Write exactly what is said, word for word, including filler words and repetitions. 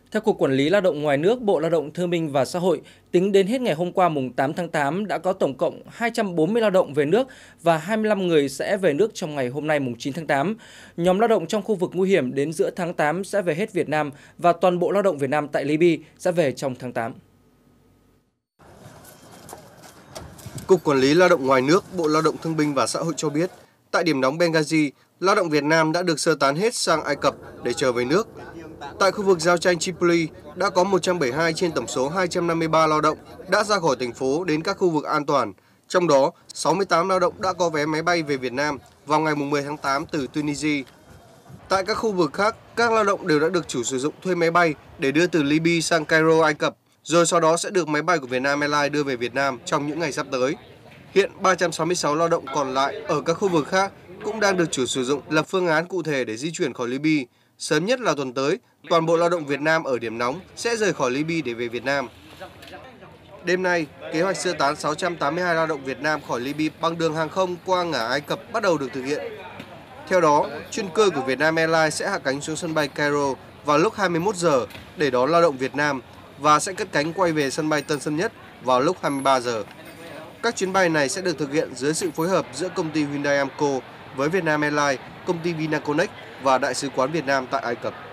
Theo Cục Quản lý Lao động ngoài nước, Bộ Lao động Thương binh và Xã hội, tính đến hết ngày hôm qua mùng tám tháng tám đã có tổng cộng hai trăm bốn mươi lao động về nước và hai mươi lăm người sẽ về nước trong ngày hôm nay mùng chín tháng tám. Nhóm lao động trong khu vực nguy hiểm đến giữa tháng tám sẽ về hết Việt Nam và toàn bộ lao động Việt Nam tại Libya sẽ về trong tháng tám. Cục Quản lý Lao động ngoài nước, Bộ Lao động Thương binh và Xã hội cho biết, tại điểm nóng Benghazi, lao động Việt Nam đã được sơ tán hết sang Ai Cập để trở về nước. Tại khu vực giao tranh Tripoli, đã có một trăm bảy mươi hai trên tổng số hai trăm năm mươi ba lao động đã ra khỏi thành phố đến các khu vực an toàn. Trong đó, sáu mươi tám lao động đã có vé máy bay về Việt Nam vào ngày mười tháng tám từ Tunisia. Tại các khu vực khác, các lao động đều đã được chủ sử dụng thuê máy bay để đưa từ Libya sang Cairo, Ai Cập, rồi sau đó sẽ được máy bay của Vietnam Airlines đưa về Việt Nam trong những ngày sắp tới. Hiện ba trăm sáu mươi sáu lao động còn lại ở các khu vực khác cũng đang được chủ sử dụng lập phương án cụ thể để di chuyển khỏi Libya. Sớm nhất là tuần tới, toàn bộ lao động Việt Nam ở điểm nóng sẽ rời khỏi Libya để về Việt Nam. Đêm nay, kế hoạch sơ tán sáu trăm tám mươi hai lao động Việt Nam khỏi Libya bằng đường hàng không qua ngả Ai Cập bắt đầu được thực hiện. Theo đó, chuyên cơ của Vietnam Airlines sẽ hạ cánh xuống sân bay Cairo vào lúc hai mươi mốt giờ để đón lao động Việt Nam và sẽ cất cánh quay về sân bay Tân Sơn Nhất vào lúc hai mươi ba giờ. Các chuyến bay này sẽ được thực hiện dưới sự phối hợp giữa công ty Hyundai Amco với Vietnam Airlines, công ty Vinaconex và Đại sứ quán Việt Nam tại Ai Cập.